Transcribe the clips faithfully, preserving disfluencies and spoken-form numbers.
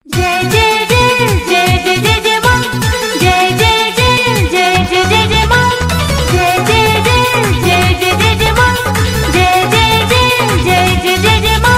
जय जय जय जय जय जय जय मां जय जय जय जय जय जय जय मां जय जय जय जय जय जय जय मां जय जय जय जय जय जय जय मां।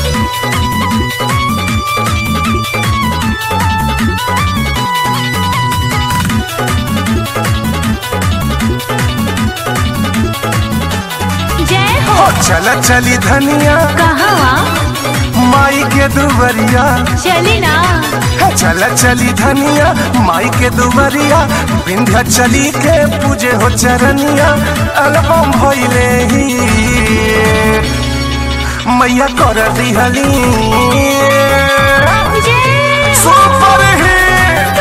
जय हो। चल चली धनिया कहाँ माई के दुबरिया चली ना। चल चली धनिया माई के दुबरिया विंध्या चली के पूजे हो चरनिया एल्बम भइले ही मैया कर दिहली सुपर हिट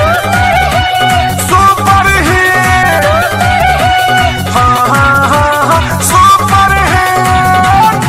सुपर हिट हाँ हाँ हाँ हाँ सुपर हिट।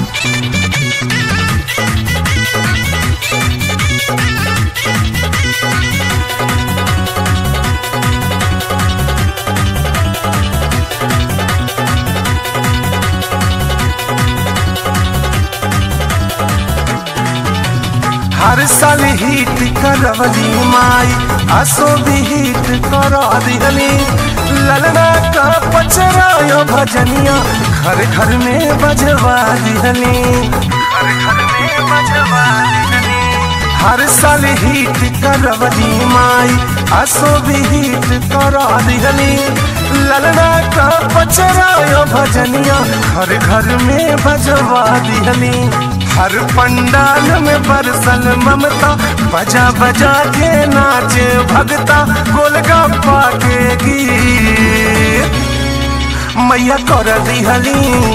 हर साल हिट करवली माई असो भी हिट करा दिहली ललना का पचरायो भजनिया घर घर में बजवा दिहली घर घर में बजवा दिहली। हर साल हिट करवली माई असो भी हिट करा दिहली ललना का पचरायो भजनिया घर घर में बजवा दिहली। हर पंडाल में बरसल ममता बजा बजा के नाचे भगता गोलगप्पा के गीत मैया कर दिहली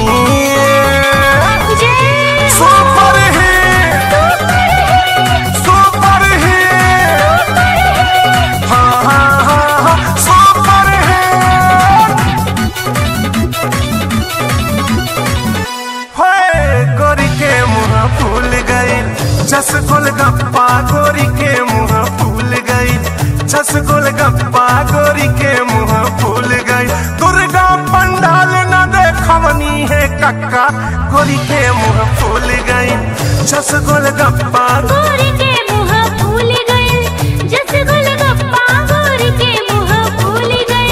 सुपर हिट सुपर हिट हाँ हाँ हाँ हाँ सुपर हिट। गोरी के मुँह फूल गई जस गोलगप्पा गोरी के मुँह फूल गई जस गोलगप्पा गोरी के मुँह फूल गई। दुर्गा पंडाल न देखवनी है कक्का गोरी के मुँह फूल गई जस गोलगप्पा गोरी के मुँह फूल गए जस गोलगप्पा गोरी के मुँह फूल गए।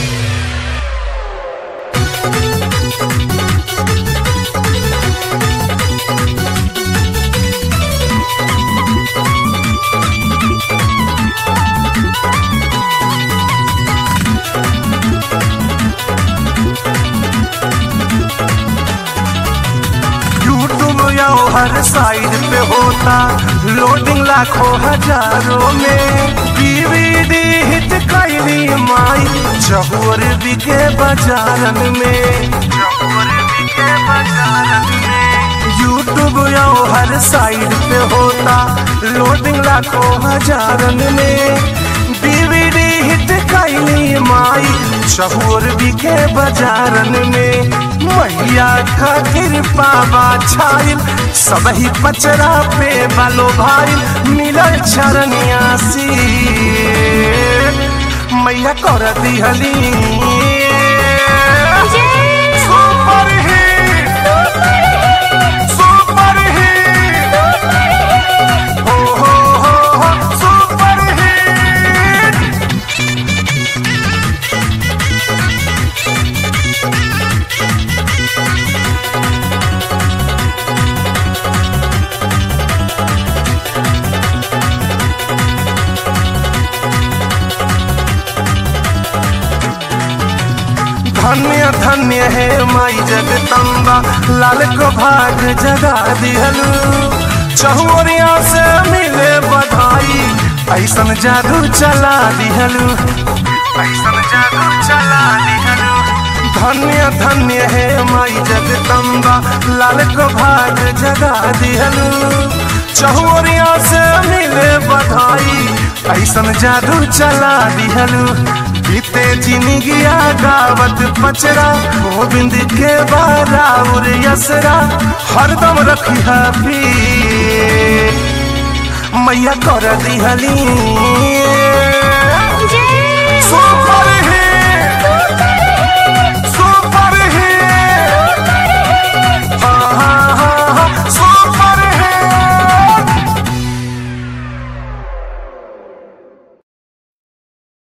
यूट्यूब या हर साइड पे होता लोडिंग लाखों हजारों में डीवीडी हिट कैली माई जहुअर बिके बाजारन में जहुअर बिके बाजारन में। यूट्यूब या हर साइड पे होता लोडिंग लाखों हजारन में डीवीडी हिट कैली माई जहुअर बिके बाजारन में। मैया का कृपा बा छाइल सब ही पचरा पे बालो भाई मिलल चरनिया सी मैया कर दिहली सुपर हिट सुपर हिट हो हो हो हो सुपर हिट। धन्य धन्य है माई जगदम्बा लाल को भाग जगा दिहलू चहुरिया से मिले बधाई ऐसन जादू चला दिहलू ऐसन जादू चला दिहलू। धन्य धन्य है माई जगदम्बा लाल को भाग जगा दिहलू चहुरिया से मिले बधाई ऐसन जादू चला दिहलू। बीते जिंदगिया गावत पचरा गोविंद के बाराउर यसरा हरदम रखी है मैया कर दिहली